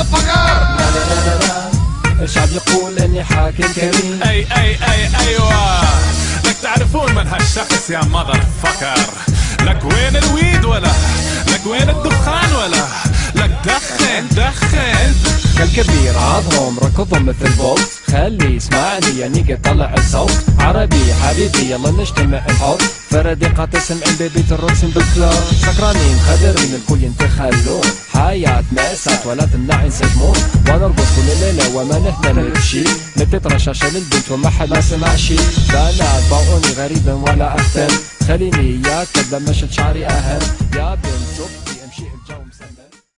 مطفقر. لا لا لا لا الشعب يقول اني حاكم كريم. ايوه لك تعرفون من هالشخص يا مذر فكر. لك وين الويد ولا لك وين الدخان ولا لك دخن كالكبير عضهم ركضهم مثل بولت. خلي يسمعني يعني قد طلع الصوت. عربي حبيبي يلا نجتمع نحط فردقات سمعين ببيت الرسم بالكلار. سكرانين خدرين الكل ينتخلون. حياة مأساة ولا تمنع ينسجمون. ونرقص كل ليلة وما نهنا نمشي. نتت رشاشة للبنت وما حد ما سمع شي. بنات باعوني غريبا ولا أهتم. خليني ياك قبل ما شد شعري أهم. يا بنت شوفي امشي بجو مسمم.